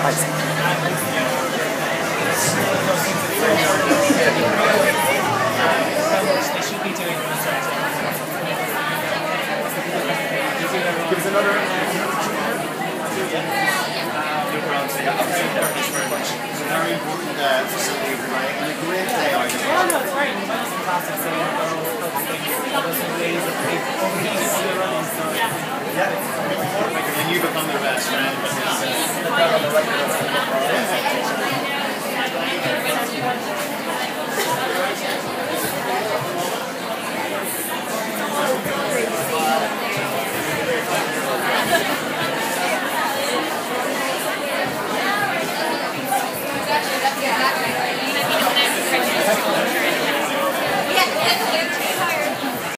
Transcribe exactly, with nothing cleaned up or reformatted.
guys. Give us another. It's a very important uh, facility, right? And a great day out. Yeah, no, it's great. It's fantastic. So, you know, those are ways of overheating on the running. So, yeah, and you become their best friend. uh,